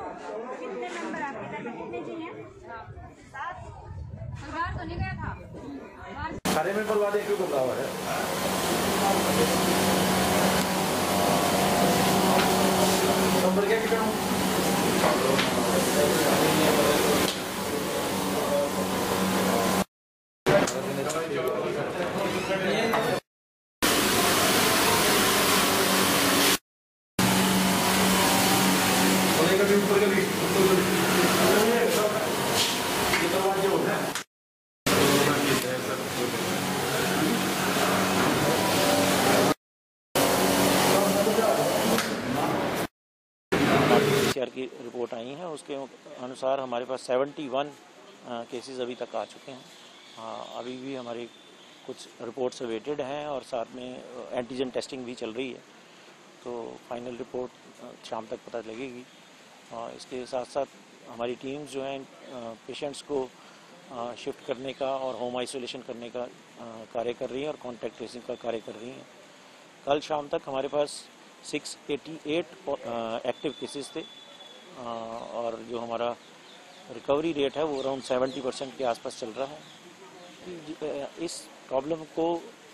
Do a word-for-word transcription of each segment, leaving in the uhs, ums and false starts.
कितने मेंबर आपके घर में कितने जी हैं? सात। बाहर तो नहीं गया था। सारे मेंबर वाले क्यों घबरा हुआ है? नंबर क्या कितना? पीसीआर की रिपोर्ट आई है, उसके अनुसार हमारे पास इकहत्तर केसेस अभी तक आ चुके हैं। हाँ, अभी भी हमारी कुछ रिपोर्ट्स अवेटेड हैं और साथ में एंटीजन टेस्टिंग भी चल रही है, तो फाइनल रिपोर्ट शाम तक पता लगेगी। इसके साथ साथ हमारी टीम्स जो हैं पेशेंट्स को शिफ्ट करने का और होम आइसोलेशन करने का कार्य कर रही हैं और कॉन्टैक्ट ट्रेसिंग का कार्य कर रही हैं। कल शाम तक हमारे पास छह सौ अट्ठासी एक्टिव केसेस थे और जो हमारा रिकवरी रेट है वो अराउंड सत्तर परसेंट के आसपास चल रहा है। इस प्रॉब्लम को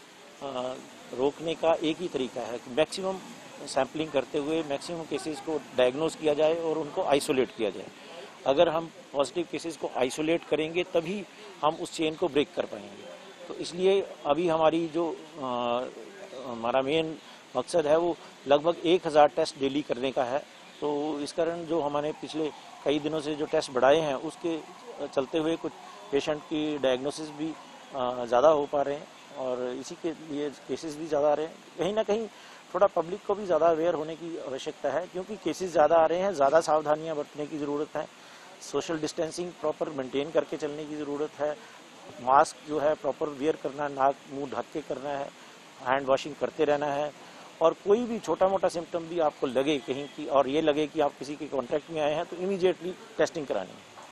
रोकने का एक ही तरीका है कि मैक्सिमम सैम्पलिंग करते हुए मैक्सिमम केसेस को डायग्नोज किया जाए और उनको आइसोलेट किया जाए। अगर हम पॉजिटिव केसेस को आइसोलेट करेंगे तभी हम उस चेन को ब्रेक कर पाएंगे। तो इसलिए अभी हमारी जो आ, हमारा मेन मकसद है वो लगभग एक हज़ार टेस्ट डेली करने का है। तो इस कारण जो हमारे पिछले कई दिनों से जो टेस्ट बढ़ाए हैं उसके चलते हुए कुछ पेशेंट की डायग्नोसिस भी ज़्यादा हो पा रहे हैं और इसी के लिए केसेस भी ज़्यादा आ रहे हैं। कहीं ना कहीं थोड़ा पब्लिक को भी ज़्यादा अवेयर होने की आवश्यकता है, क्योंकि केसेस ज़्यादा आ रहे हैं, ज़्यादा सावधानियाँ बरतने की ज़रूरत है। सोशल डिस्टेंसिंग प्रॉपर मेंटेन करके चलने की ज़रूरत है। मास्क जो है प्रॉपर वेयर करना, नाक मुंह ढक के करना है, हैंड वॉशिंग करते रहना है। और कोई भी छोटा मोटा सिम्टम भी आपको लगे कहीं की और ये लगे कि आप किसी के कांटेक्ट में आए हैं तो इमीडिएटली टेस्टिंग करानी है।